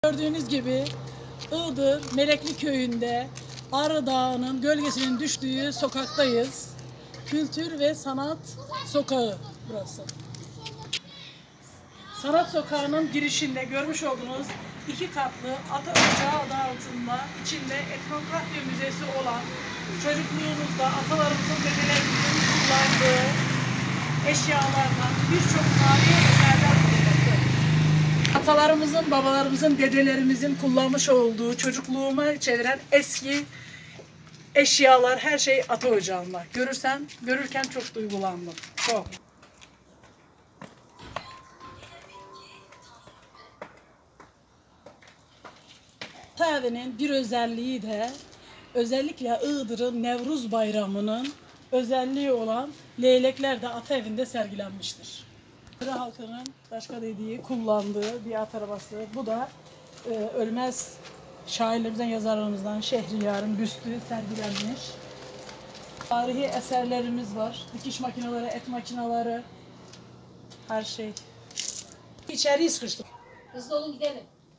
Gördüğünüz gibi Iğdır Melekli Köyü'nde Ağrı Dağı'nın gölgesinin düştüğü sokaktayız. Kültür ve Sanat Sokağı burası. Sanat Sokağı'nın girişinde görmüş olduğunuz iki katlı ata ocağı adı altında içinde etnografya müzesi olan, çocukluğumuzda atalarımızın, dedelerimizin kullandığı eşyalardan birçok tarihi eserler bulunmaktadır. Atalarımızın, babalarımızın, dedelerimizin kullanmış olduğu, çocukluğuma çeviren eski eşyalar, her şey ata ocağında. Görürken çok duygulandım. Çok. Ata evinin bir özelliği de özellikle Iğdır'ın Nevruz Bayramı'nın özelliği olan leylekler de ata evinde sergilenmiştir. Iğdır halkının başka dediği, kullandığı bir at arabası. Bu da ölmez şairlerimizden, yazarlarımızdan Şehriyar'ın büstü sergilenmiş. Tarihi eserlerimiz var. Dikiş makineleri, et makineleri, her şey. İçeriye sıkıştık. Hızlı olun gidelim.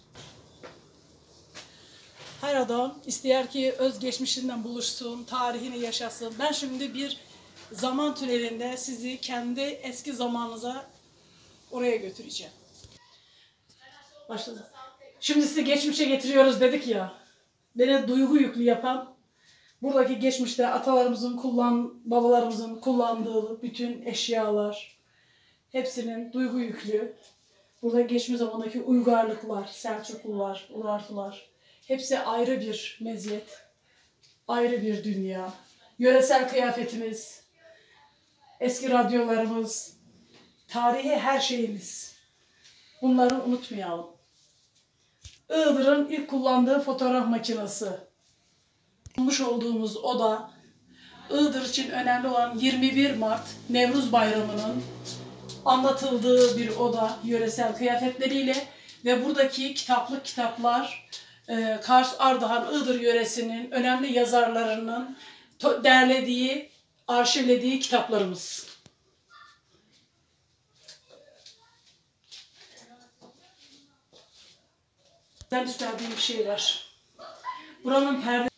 Her adam ister ki özgeçmişinden buluşsun, tarihini yaşasın. Ben şimdi bir zaman tünelinde sizi kendi eski zamanınıza oraya götüreceğim. Başladı. Şimdi sizi geçmişe getiriyoruz dedik ya. Beni duygu yüklü yapan buradaki geçmişte atalarımızın babalarımızın kullandığı bütün eşyalar, hepsinin duygu yüklü. Burada geçmiş zamandaki uygarlıklar, Selçuklular, Urartular, hepsi ayrı bir meziyet, ayrı bir dünya. Yöresel kıyafetimiz, eski radyolarımız, tarihi her şeyimiz. Bunları unutmayalım. Iğdır'ın ilk kullandığı fotoğraf makinesi. Bulmuş olduğumuz oda, Iğdır için önemli olan 21 Mart Nevruz Bayramı'nın anlatıldığı bir oda, yöresel kıyafetleriyle ve buradaki kitaplar, Kars, Ardahan, Iğdır yöresinin önemli yazarlarının derlediği, arşivlediği kitaplarımız. Ben istediğim bir şey var. Buranın perde